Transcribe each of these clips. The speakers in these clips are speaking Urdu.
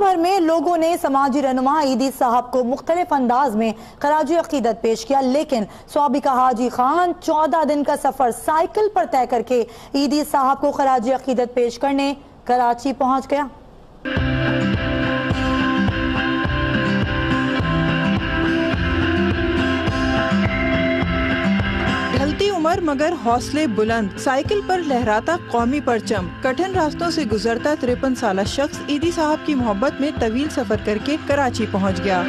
بھر میں لوگوں نے سماجی رہنما عیدی صاحب کو مختلف انداز میں خراج عقیدت پیش کیا، لیکن سابقہ حاجی خان 14 دن کا سفر سائیکل پر طے کر کے عیدی صاحب کو خراج عقیدت پیش کرنے کراچی پہنچ گیا۔ ڈھلتی عمر مگر حوصلے بلند، سائیکل پر لہراتا قومی پرچم، کٹھن راستوں سے گزرتا 53 سالہ شخص عیدی صاحب کی محبت میں طویل سفر کر کے کراچی پہنچ گیا۔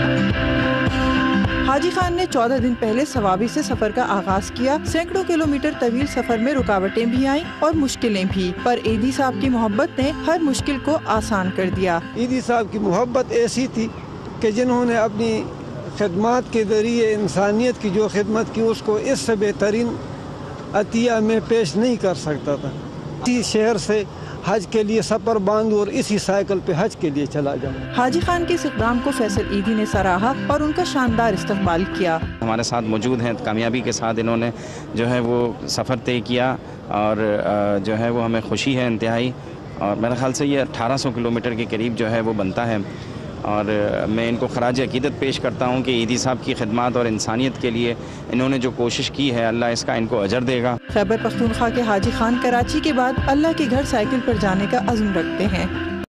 حاجی خان نے 14 دن پہلے ثوابی سے سفر کا آغاز کیا۔ سینکڑوں کلومیٹر طویل سفر میں رکاوٹیں بھی آئیں اور مشکلیں بھی، پر عیدی صاحب کی محبت نے ہر مشکل کو آسان کر دیا۔ عیدی صاحب کی محبت ایسی تھی کہ جنہوں نے اپنی خدمات کے ذریعے انسانیت کی جو خدمت کی اس کو اس سے بہترین عطیہ میں پیش نہیں کر سکتا تھا۔ اسی شہر سے حج کے لیے سفر باندھوں اور اسی سائیکل پہ حج کے لیے چلا جاؤں۔ حاجی خان کے اس اقدام کو فیصل عیدی نے سراہا اور ان کا شاندار استقبال کیا۔ ہمارے ساتھ موجود ہیں، کامیابی کے ساتھ انہوں نے جو ہے وہ سفر طے کیا اور جو ہے وہ ہمیں خوشی ہے انتہائی، اور میرے خیال سے یہ 1800 کلومیٹر کے قریب جو ہے وہ بنتا ہے، اور میں ان کو خراج عقیدت پیش کرتا ہوں کہ عیدی صاحب کی خدمات اور انسانیت کے لیے انہوں نے جو کوشش کی ہے اللہ اس کا ان کو اجر دے گا۔ خیبر پختونخوا کے حاجی خان کراچی کے بعد اللہ کے گھر سائیکل پر جانے کا عزم رکھتے ہیں۔